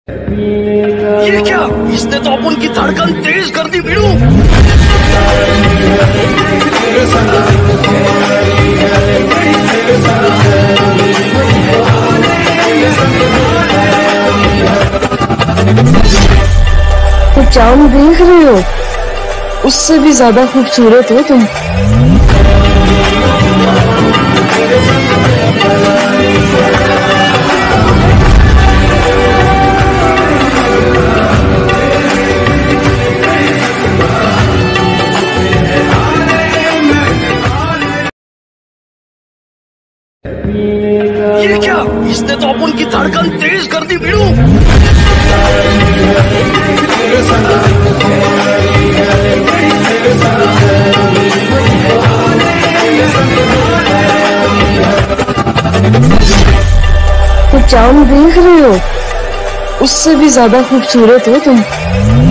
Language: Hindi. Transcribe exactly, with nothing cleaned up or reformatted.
ये क्या? इसने तो अपन की धड़कन तेज कर दी वीरू। तो चांद देख रहे हो? उससे भी ज्यादा खूबसूरत हो तुम। ये क्या? इसने तो अपन की धड़कन तेज कर दी वीरू। तो चांद देख रहे हो? उससे भी ज्यादा खूबसूरत हो तुम।